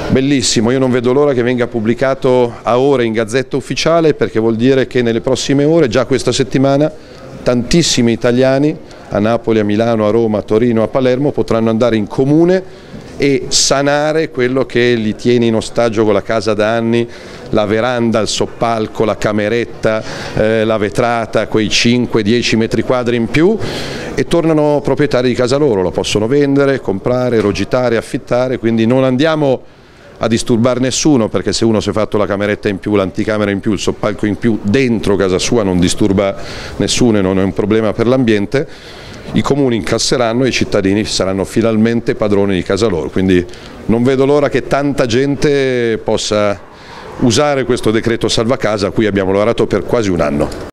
Bellissimo, io non vedo l'ora che venga pubblicato a ore in Gazzetta Ufficiale, perché vuol dire che nelle prossime ore, già questa settimana, tantissimi italiani a Napoli, a Milano, a Roma, a Torino, a Palermo potranno andare in comune e sanare quello che li tiene in ostaggio con la casa da anni, la veranda, il soppalco, la cameretta, la vetrata, quei 5-10 metri quadri in più, e tornano proprietari di casa loro, la possono vendere, comprare, rogitare, affittare, quindi non andiamo a disturbare nessuno, perché se uno si è fatto la cameretta in più, l'anticamera in più, il soppalco in più dentro casa sua non disturba nessuno e non è un problema per l'ambiente. I comuni incasseranno e i cittadini saranno finalmente padroni di casa loro, quindi non vedo l'ora che tanta gente possa usare questo decreto salva casa a cui abbiamo lavorato per quasi un anno.